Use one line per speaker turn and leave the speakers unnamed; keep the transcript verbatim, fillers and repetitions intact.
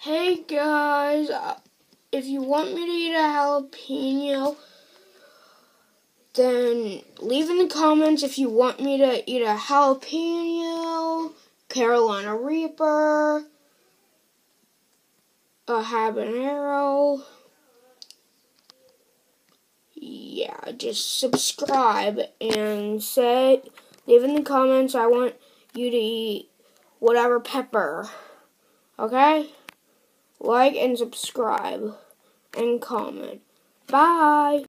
Hey guys, uh, if you want me to eat a jalapeno, then leave in the comments if you want me to eat a jalapeno, Carolina Reaper, a habanero. Yeah, just subscribe and say, leave in the comments I want you to eat whatever pepper. Okay? Like and subscribe and comment. Bye.